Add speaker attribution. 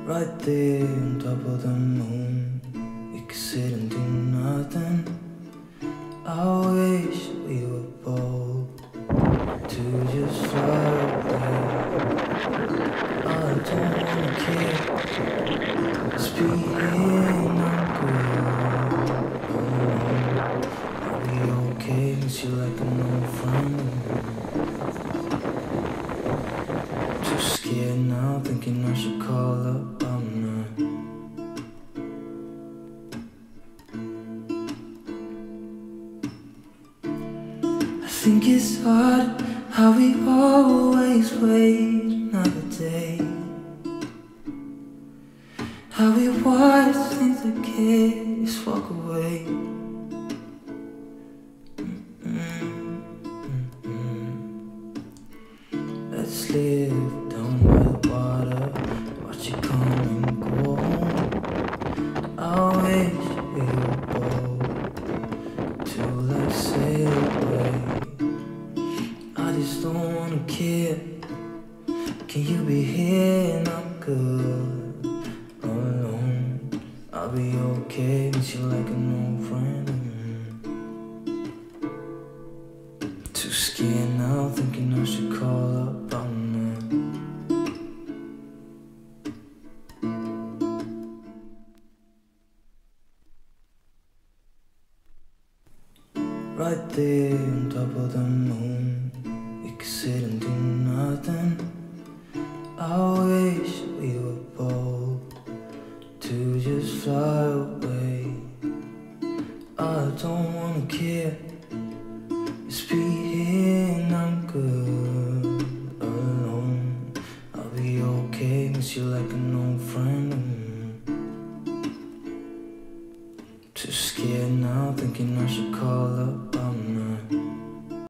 Speaker 1: Right there on top of the moon, we could sit and do nothing. I wish we were bold to just fly away. I don't wanna care, just be here and I'm good. I'll be okay, miss you like an old friend. Too scared now, thinking I should call up, I'm not. I think it's hard how we always wait another day, how we watch things that just walk away. Let's live down by the water, watch it come and go home. I wish we were bold to like sail away. I just don't wanna care. Can you be here and I'm good alone? I'll be okay, miss you like an old friend. Too scared now, thinking I should call up, I'm not. Right there on top of the moon, we could sit and do nothing. I wish we were bold to just fly away. I don't wanna care, just be here and I'm good alone. I'll be okay, miss you like an old friend. Too scared now, thinking I should call up.